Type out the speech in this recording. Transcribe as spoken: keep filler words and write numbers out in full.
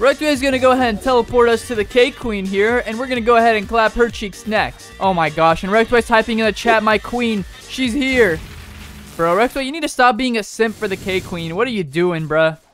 Rectoy is going to go ahead and teleport us to the Cake Queen here, and we're going to go ahead and clap her cheeks next. Oh my gosh, and Rectoy's typing in the chat, my queen, she's here. Bro, Rectoy, you need to stop being a simp for the Cake Queen. What are you doing, bruh?